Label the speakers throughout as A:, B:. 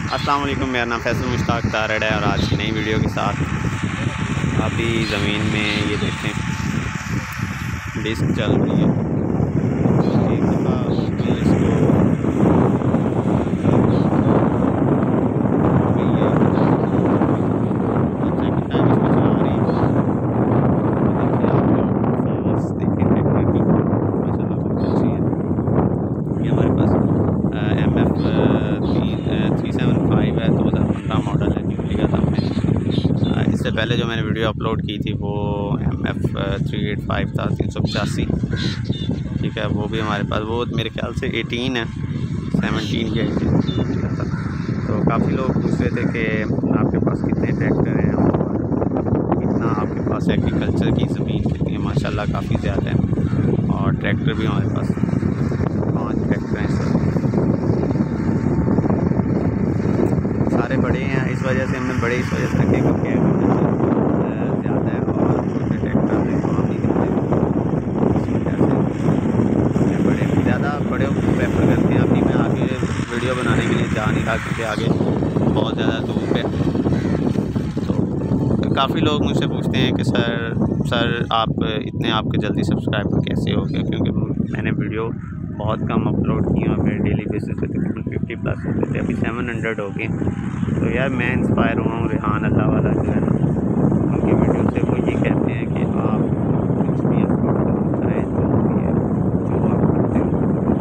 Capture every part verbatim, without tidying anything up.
A: अस्सलाम वालेकुम, मेरा नाम फैसल मुश्ताक तारड़ है और आज की नई वीडियो के साथ अभी ज़मीन में ये देखें डिस्क चल रही है। एक दफ़ा मैं इसको इससे पहले जो मैंने वीडियो अपलोड की थी वो M F three eight five था, तीन सौ पचासी। ठीक है, वो भी हमारे पास, वो मेरे ख्याल से एटीन है, सेवनटीन या एटीन था। तो काफ़ी लोग पूछ रहे थे कि आपके पास कितने ट्रैक्टर हैं और कितना आपके पास एग्रीकल्चर की ज़मीन कितनी है। माशाल्लाह काफ़ी ज़्यादा है और ट्रैक्टर भी हमारे पास पाँच ट्रैक्टर हैं। सब सारे बड़े हैं, इस वजह से हमने बड़े इस वजह से रखे क्योंकि ज़्यादा है और छोटे ट्रैक्टर में काम नहीं करते। इस वजह से बड़े ज़्यादा बड़े प्रेफर करते हैं। अभी मैं आगे वीडियो बनाने के लिए जा नहीं रहा क्योंकि आगे बहुत ज़्यादा धूप है। तो काफ़ी लोग मुझसे पूछते हैं कि सर सर आप इतने आपके जल्दी सब्सक्राइबर कैसे हो गए, क्योंकि मैंने वीडियो बहुत कम अपलोड की और मेरे डेली बेसिस पे तकरीबन फिफ्टी प्लस होते थे, अभी सेवन हंड्रेड हो गए। तो यार मैं इंस्पायर हुआ हूँ रेहान अल्लाह वाला जो है ना, उनकी वीडियो से। वो ये कहते हैं कि आप कुछ भी अपलोड करते रहे, जो भी है जो आप करते हो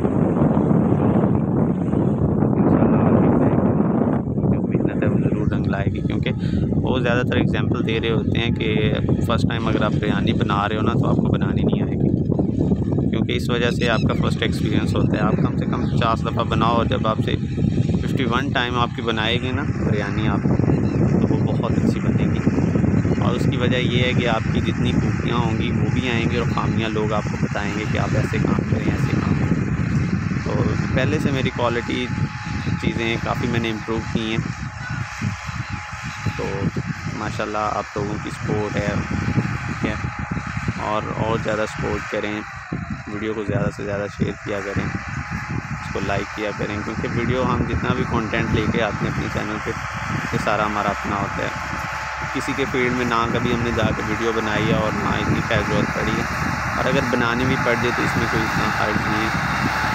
A: इंशाल्लाह जो मेहनत है वो ज़रूर रंग लाएगी। क्योंकि वो ज़्यादातर एग्जांपल दे रहे होते हैं कि फ़र्स्ट टाइम अगर आप बिरयानी बना रहे हो ना तो आपको बनानी नहीं आएगी, क्योंकि इस वजह से आपका फ़र्स्ट एक्सपीरियंस होता है। आप कम से कम पचास दफ़ा बनाओ और जब आपसे फिफ्टी वन टाइम आपकी बनाएगी ना बिरयानी आप, तो वो बहुत अच्छी बनेगी। और उसकी वजह ये है कि आपकी जितनी खूबियाँ होंगी वो भी आएंगी और खामियाँ लोग आपको बताएंगे कि आप ऐसे काम करें, ऐसे काम करें। तो पहले से मेरी क्वालिटी चीज़ें काफ़ी मैंने इम्प्रूव की हैं। तो माशाल्लाह आप लोगों की सपोर्ट है, ठीक है, और और ज़्यादा सपोर्ट करें, वीडियो को ज़्यादा से ज़्यादा शेयर किया करें, इसको लाइक किया करें, क्योंकि वीडियो हम जितना भी कंटेंट लेके आते हैं अपने चैनल पे, ये सारा हमारा अपना होता है। किसी के फील्ड में ना कभी हमने जाकर वीडियो बनाई है और ना इतनी खैर ज़रूरत पड़ी है, और अगर बनानी भी पड़ जाए तो इसमें कोई इतना हर्ज नहीं है।